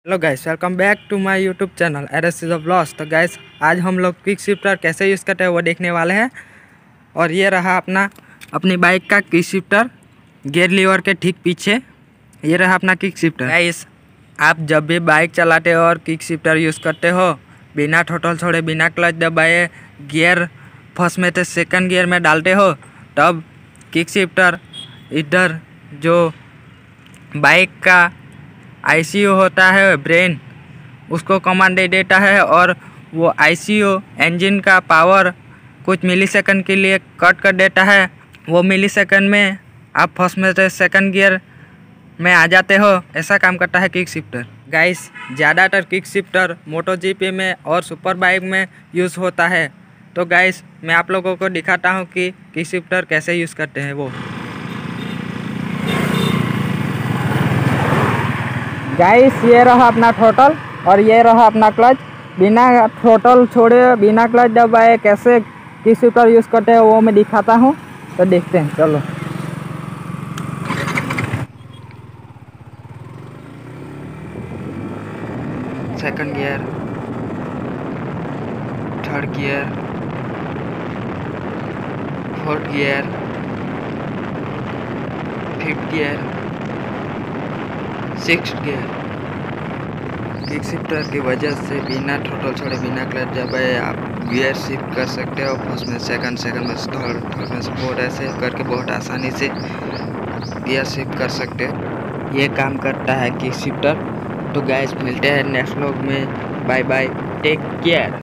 Hello guys, welcome back to my YouTube channel RS is blogs. तो guys, आज हम लोग क्विक शिफ्टर कैसे यूज़ करते हैं वो देखने वाले हैं। और ये रहा अपनी बाइक का क्विक शिफ्टर, गियर लीवर के ठीक पीछे ये रहा अपना क्विक शिफ्टर। गाइस, आप जब भी बाइक चलाते हो और क्विक शिफ्टर यूज़ करते हो, बिना थ्रॉटल छोड़े, बिना क्लच दबाए गियर फर्स्ट में से सेकंड गियर में डालते हो, तब क्विक शिफ्टर इधर जो बाइक का आईसीयू होता है, ब्रेन, उसको कमांड दे देता है और वो आईसीयू इंजन का पावर कुछ मिलीसेकंड के लिए कट कर देता है। वो मिलीसेकंड में आप फर्स्ट में से सेकंड गियर में आ जाते हो। ऐसा काम करता है क्विक शिफ्टर। गाइस, ज़्यादातर क्विक शिफ्टर मोटो जीपी में और सुपर बाइक में यूज़ होता है। तो गाइस, मैं आप लोगों को दिखाता हूँ कि क्विक शिफ्टर कैसे यूज़ करते हैं वो। गाइस, ये रहा अपना थ्रॉटल और ये रहा अपना क्लच। बिना थ्रॉटल छोड़े, बिना क्लच दबाए कैसे क्विक शिफ्टर यूज़ करते हैं वो मैं दिखाता हूँ। तो देखते हैं, चलो। Second gear, third gear, fourth gear, fifth gear, sixth gear. Quick shifter की वजह से बिना थ्रॉटल छोड़े, बिना क्लच दबाए आप गियर शिफ्ट कर सकते हो। फर्स्ट में सेकंड, सेकंड में थर्ड, थर्ड में फोर्थ, ऐसे करके बहुत आसानी से गियर शिफ्ट कर सकते हो। ये काम करता है क्विक शिफ्टर। तो गाइस, मिलते हैं नेक्स्ट व्लॉग में। Bye bye, take care.